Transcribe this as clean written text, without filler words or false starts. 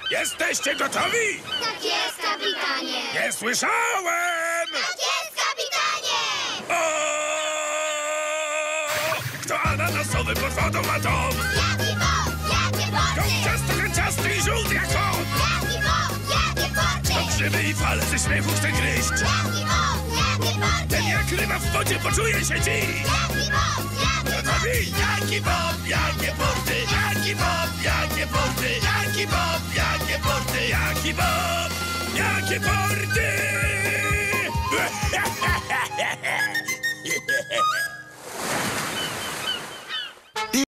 Jesteście gotowi? Tak jest, kapitanie! Nie słyszałem! Tak jest, kapitanie! O! Kto ananasowy pod wodą ma dom? Jaki Bob, jakie porty! Kanciasty i żółty jak kot! Jaki Bob, jakie porty! Kto grzyby i fale ze śmiechu chce gryźć? Jaki Bob, jakie porty! Ten jak ryba w wodzie poczuje się dziś! Jaki Bob, jakie Gotowi? Jaki Bob, jakie porty! Jaki Bob, jakie porty! Jaki Bob, jakie porty! Jaki Bob, jakie porty!